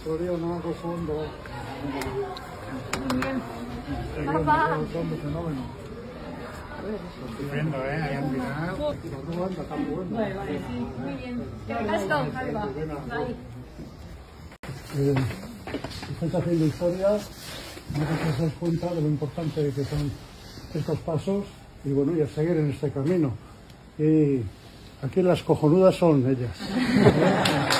Gloria, no hago fondo. Muy bien. Papá. Fenómeno. Estupendo, ahí han mirado. No anda tan bueno. Vale, sí, muy bien. ¿Qué casco? Calva. Bye. Estáis haciendo historia, no sé si os dais cuenta de lo importante que son estos pasos y bueno, y a seguir en este camino. Y aquí las cojonudas son ellas.